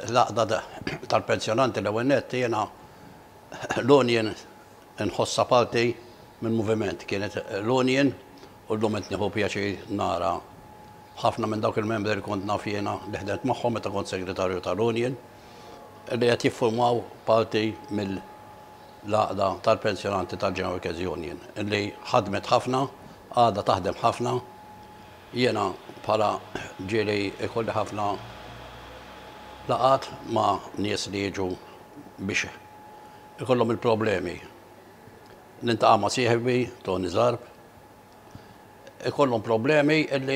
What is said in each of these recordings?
laqda tal-pensjonanti l-ewwel nett jiena l-Union nħossa parti minn moviment. Kienet l-Union u llum qed nieħu pjaċir nara ħafna minn dawk il-membri li kont naf jiena li ħdemt magħhom meta kont segretarju tal-Union li qed jiffurmaw parti mill-laqda tal-pensjonanti tal-General Workers Union li ħadmet ħafna, għadha taħdem ħafna. Jiena bħala ġieli ikolli ħafna laqat ma' nies li jiġu biex ikollhom il-problemi. Nintaqa' ma' sieħbi Tony Zarb, ikollhom problemi illi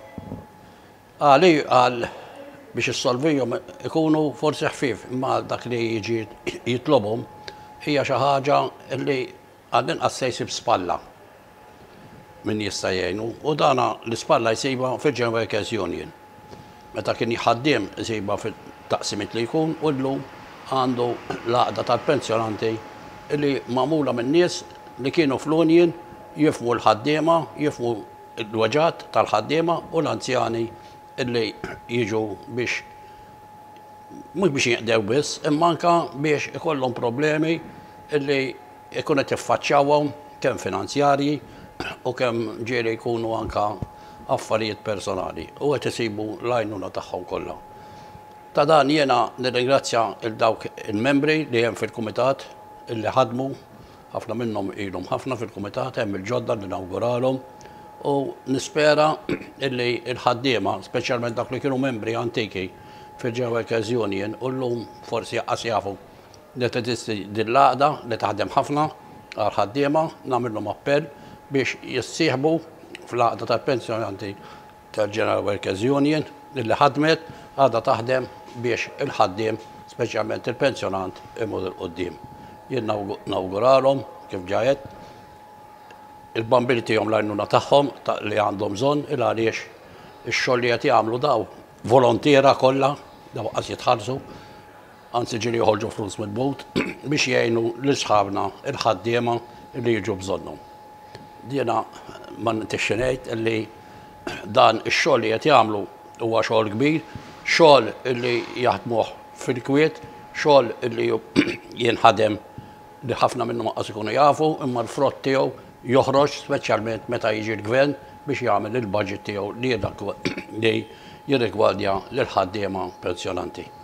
għal biex issolvihom ikunu forsi ħfief, imma dak li jiġi jitlobhom hija xi ħaġa illi għall-inqas se jsib spalla min jista' jgħinu u dana l-ispalla jsiba fil-General Workers Union. Meta kien ħaddiem jsiba fit-taqsimiet li jkun u llum għandu laqda tal-pensjonanti li magħmula minn nies li kienu fl-Union jifhmu l-ħaddiema, jifhmu l-weġat tal-ħaddiema u l-anzjani illi jiġu biex mhux biex jinqdew biss, imma anke biex ikollhom problemi illi jkun qed jiffaċċjawhom kemm finanzjarji u kemm ġieli jkunu anke affarijiet personali u qed isibu l-għajnuna tagħhom kollha. Ta' dan jiena nirringrazzja il-dawk il-membri li hemm fil-kumitat illi ħadmu, ħafna minnhom ilhom ħafna fil-kumitat, hemm il-ġodda li nawguralhom u nispera illi l-ħaddiema, speċjalment dak li kienu membri antiki fil-General Workers Union u llum forsi jaqqas jafu li teżisti din l-għaqda li taħdem ħafna għal ħaddiema nagħmilhom appell biex jissieħbu fl-għaqda tal-pensjonanti tal-General Workers Union li ħadmet għadha taħdem biex il-ħaddiem, speċjalment il-pensjonant, imur il-qoddim. Jien nawguralhom kif ġajet il-bambini tiegħhom l-għajnuna tagħhom li għandhom bżonn il għaliex ix-xogħol li qed jagħmlu daw volontiera kollha, daw qas jitħallsu, anzi ġieli joħolġu flus mill-but biex jgħinu l-isħabna il-ħaddiema li jiġu bżonnhom. Jiena ma nintixxi ngħid illi dan ix-xogħol li qed jagħmlu huwa xogħol kbir, xogħol illi jaħdmuh fil-kwiet, xogħol illi jinħadem li ħafna minnhom qas ikunu jafu, imma l-frott tiegħu joħroġ speċjalment meta jiġi l-gvern biex jagħmel il-budget tiegħu li jirrigwardja lill-ħaddiema pensjonanti.